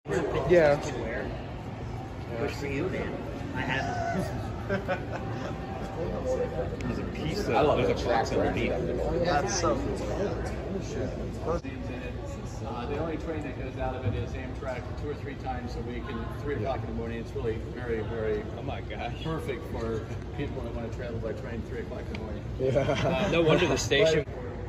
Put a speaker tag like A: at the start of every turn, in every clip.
A: Yeah.
B: Good for you, man. I haven't.
C: There's a piece of, there's a box underneath.
A: That's so
D: The only train that goes out of it is Amtrak 2 or 3 times a week, and 3 o'clock in the morning. It's really very, very perfect for people that want to travel by train 3 o'clock in the morning.
A: Yeah.
C: No wonder the station.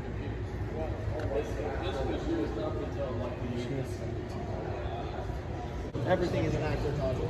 A: Everything is an actor costume.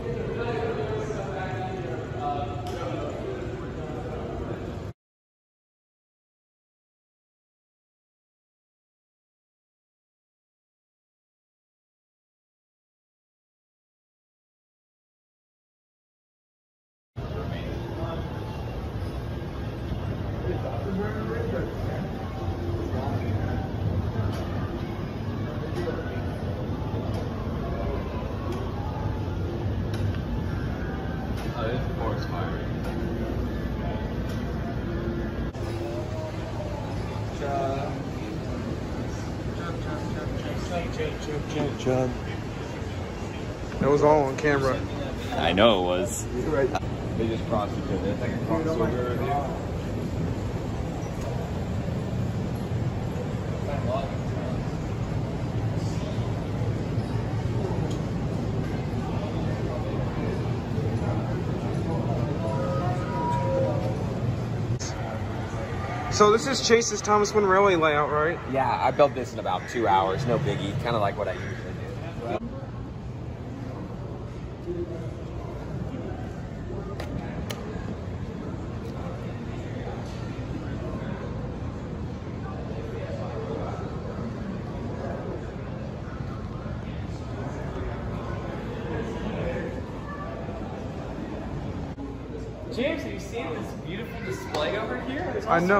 A: John. That was all on camera.
C: I know it was.
A: Right.
C: They just crossed each other. It's like a crossover review.
A: So this is Chase's Thomas Wynn Railway layout, right?
C: Yeah, I built this in about 2 hours. No biggie. Kind of like what I usually do.
E: James, have you seen this beautiful display over here?
A: I know.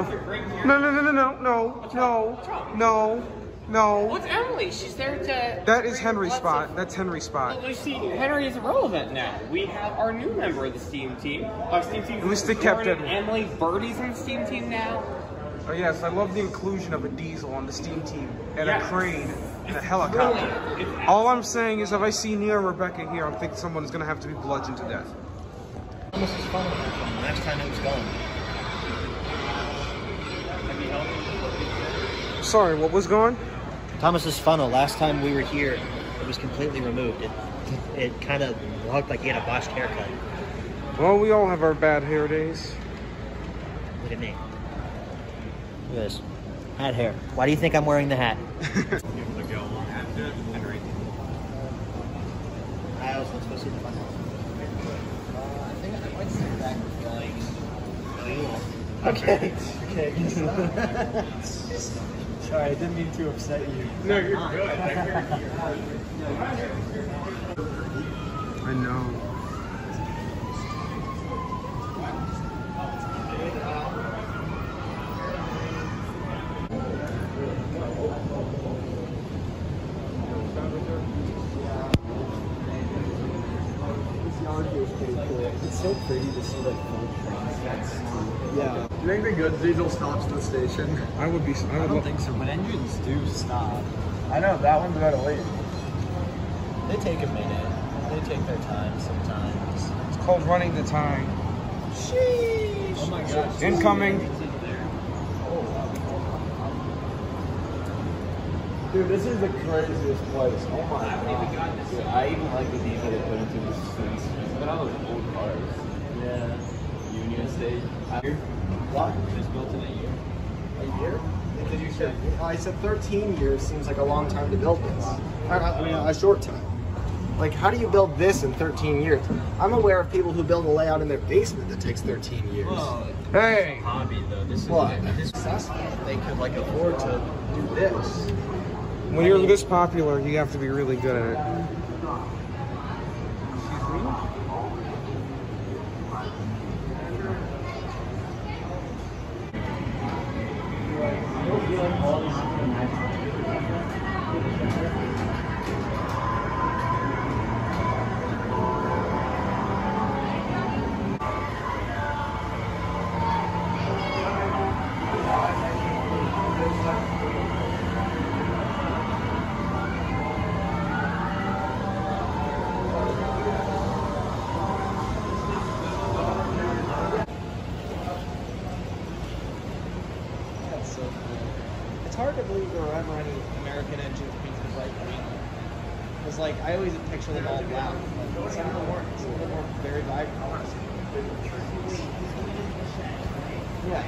A: No.
E: What's Emily? She's there to...
A: That is Henry's spot. That's Henry's spot.
E: Well, you see, Henry is irrelevant now. We have our new member of the STEAM team. Our STEAM team.
A: At least they kept it.
E: Emily Birdie's on the STEAM team now.
A: Oh yes, I love the inclusion of a diesel on the steam team and a crane and a helicopter.
E: Brilliant.
A: All I'm saying is if I see Nia or Rebecca here, I think someone's gonna have to be bludgeoned to death.
B: This is fun. Last time it was gone.
A: Sorry, what was gone?
B: Thomas's funnel. Last time we were here, it was completely removed. It kind of looked like he had a botched haircut.
A: Well, we all have our bad hair days.
B: Look at me. Look at this. Hat hair. Why do you think I'm wearing the hat? I also want to go see the funnel.
F: I think I might sit back going.
B: Okay.
F: Sorry, I didn't mean to upset you.
A: No, you're good. I know.
F: It's so pretty to see like full train sets. Yeah.
A: Do you think the good diesel stops at the station? I would be.
F: I don't think so, but engines do stop.
A: I know that one's about to wait.
F: They take a minute. They take their time sometimes.
A: It's called running the time.
F: Sheesh. Oh my gosh.
A: Incoming.
F: Dude, this is the craziest place. Oh my god.
C: Dude, I even like the detail they put into the streets. Look at all those old cars.
F: Yeah.
C: Union State.
F: What?
C: It was built in a year.
F: A year? Because you said, I said 13 years seems like a long time to build this. I mean, a short time. Like, how do you build this in 13 years? I'm aware of people who build a layout in their basement that takes 13 years.
C: Well,
A: Hey.
C: hobby though. This is
F: What?
C: this
F: Successful. They could, like, afford to do this.
A: When you're this popular, you have to be really good at it.
F: can't believe there were ever any American engines painted bright green. Because like I always picture them all black. Like, some of them weren't. Some of them were very vibrant colors. Yeah.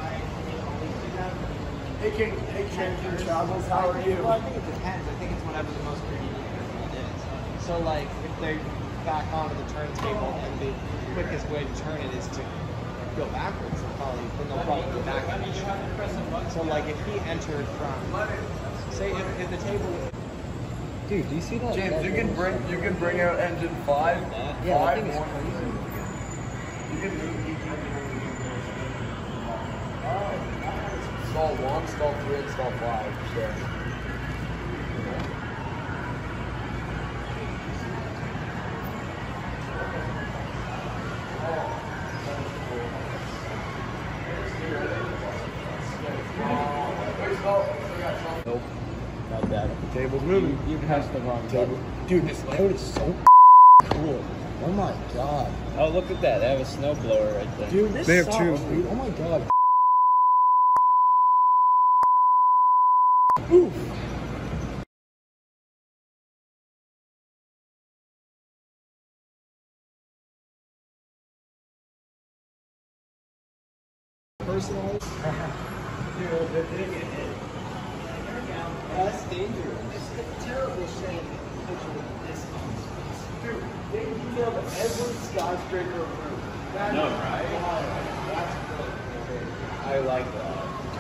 G: Hey King Travels, how are you?
F: Well, I think it depends. I think it's whatever the most convenient it is. So like if they back onto the turntable and the quickest way to turn it is to go backwards, they'll probably go back. So like if he entered from, say if the table.
B: Dude, do you see that?
G: James, you can bring out engine 5.
B: Yeah, that
G: 5
B: thing is
G: more.
B: crazy.
G: You can move each engine. Install 1, install 3, install 5. Sure.
B: Nope. Not bad.
G: Table's moving.
B: You pressed the wrong table.
G: Dude, this code is so cool. Oh my god.
B: Oh, look at that. They have a snowblower right there.
G: Dude, this
A: They have
G: sucks,
A: two.
G: Dude. Oh my god.
F: Personally, that's dangerous. It's a terrible shame.
G: Dude, they detailed every skyscraper roof.
D: No, right?
F: I like that.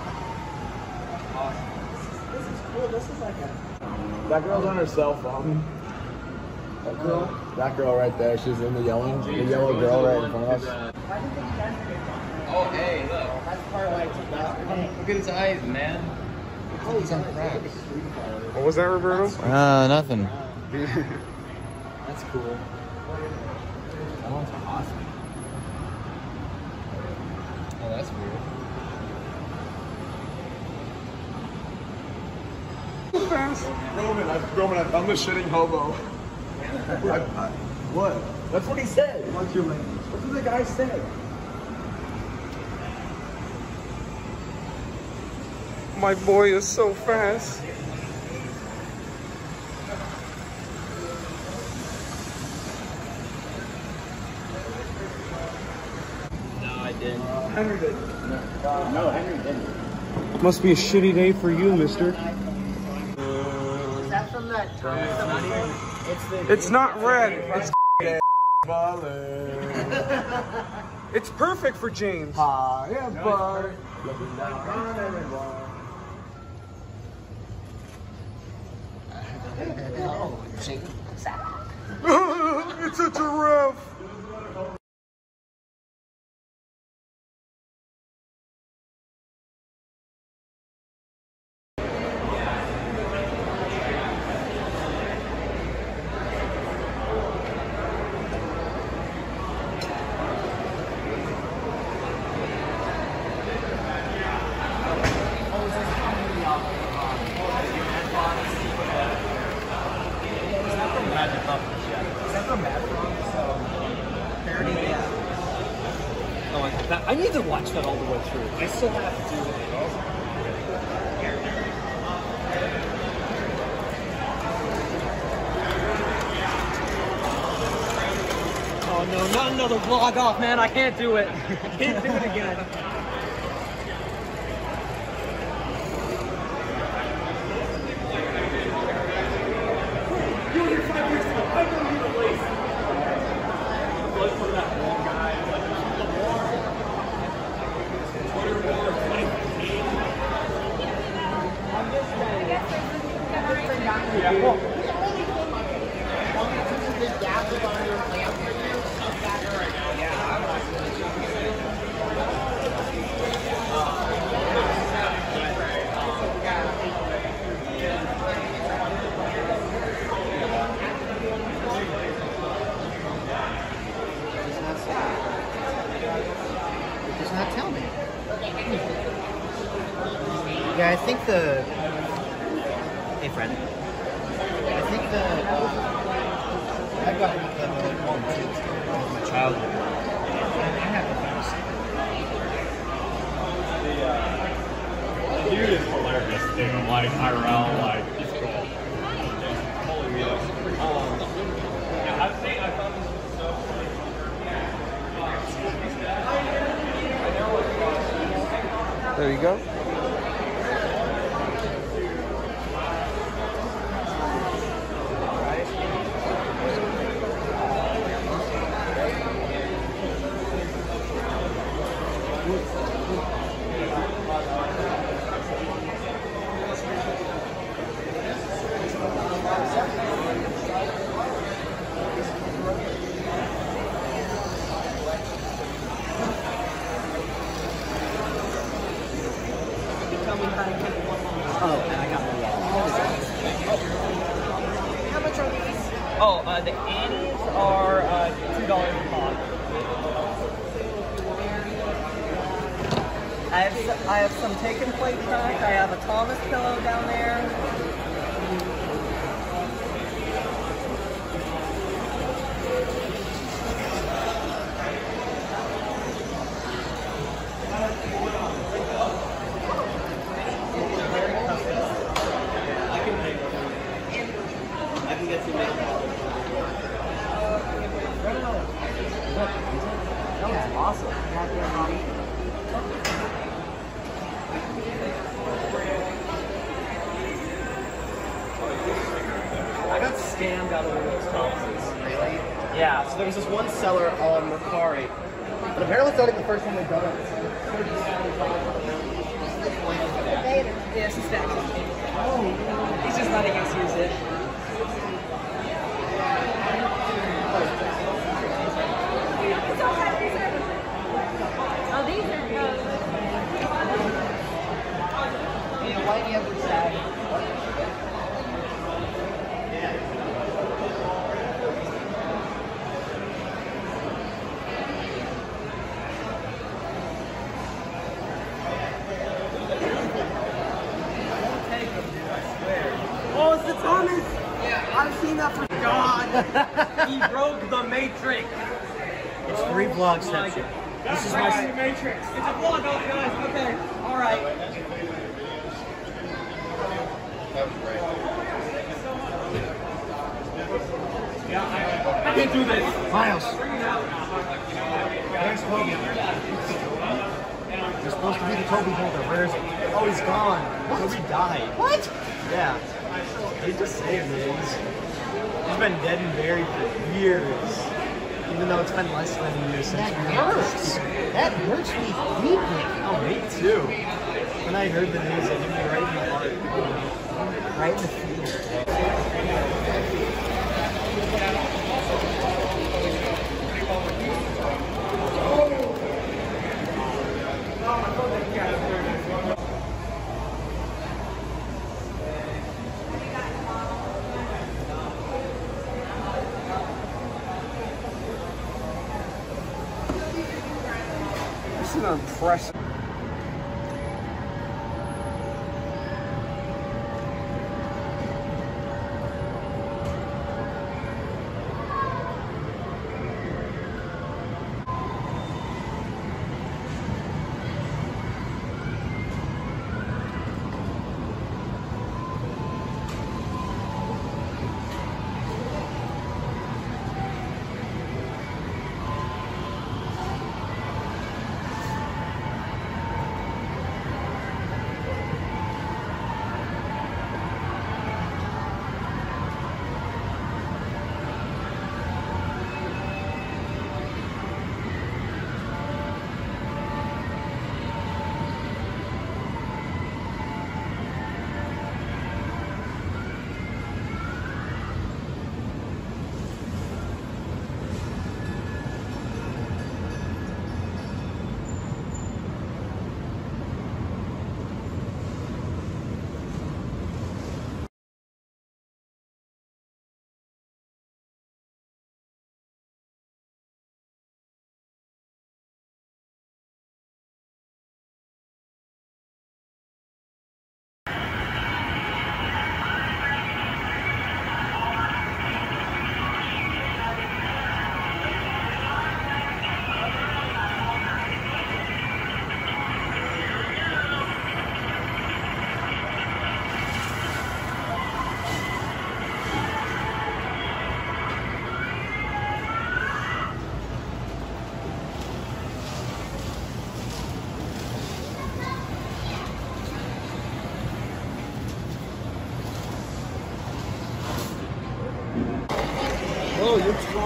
G: This is cool. This is like a... That girl's on her cell phone. That girl? That girl right there. She's in the yellow girl right in front of us.
E: Oh, hey, look.
F: That's part why it's about.
E: Look at his eyes, man.
G: He's on crack.
A: What was that, Roberto?
B: Nothing.
F: That's cool.
G: That one's awesome.
E: Oh, that's weird.
G: Roman, I found the shitting hobo. What? That's what he said. What's your language? That's what the guy said.
A: My boy is so fast.
B: No, I didn't.
G: Henry did.
B: No, Henry didn't.
A: Must be a shitty day for you, mister.
F: Is that from that time?
A: It's not red. It's
G: Baller.
A: it's perfect for James.
G: Hi, everybody. Looking down on everyone.
A: It's a giraffe.
B: I need to watch that all the way through. I still have to do it. Oh no, not another vlog off, man. I can't do it. I can't do it again. Does not tell me. Yeah, I think the. Hey, friend. I think the. I've got the one too. My childhood. I have the fantasy.
D: The dude is hilarious.
E: Dude, like IRL, like it's cool. Holy wheels. Yeah, I was saying I thought this was so funny.
A: There you go.
B: Oh, and I got the How much are these?
E: Oh, the Annies are $2 a pop.
H: I have some Taken Plate Crack. I have a Thomas pillow down there.
B: I can get some makeup.
H: That was awesome.
F: I got scammed out of one of those Thomases. Really? Yeah, so there was this one seller on Mercari, but apparently it's not even the first time they've done it.
H: Yes, it's that. Oh, he's just letting us use it.
I: Oh, these are good.
H: Yeah, why do you have to say?
E: Oh, it's the Thomas! Yeah, I've seen that for God! He broke the Matrix!
B: It's 3 vlog steps.
E: This is my Matrix. It's a vlog, guys. Okay, all right. I can't do this.
F: Miles. Where's Toby? You're supposed to be the Toby holder. Where is he? Oh, he's gone. What? Toby died. What? Yeah. He's just saying this. He's been dead and buried for years. Even though it's been less than a year since we hurts. That hurts me deeply. Oh, me too. When I heard the news, it hit me right in the heart. Right in the feet.
A: This is impressive.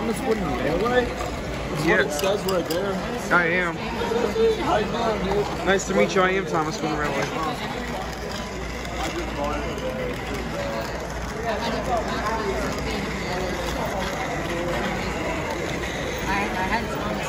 G: Thomas Wooden Railway? That's
A: Yeah.
G: what it says right there.
A: I am.
G: Right now, dude.
A: Nice to meet you. I am Thomas Wooden Railway.
H: I had Thomas.